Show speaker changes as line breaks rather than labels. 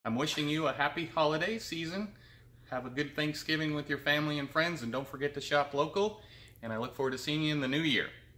I'm wishing you a happy holiday season. Have a good Thanksgiving with your family and friends, and don't forget to shop local. And I look forward to seeing you in the new year.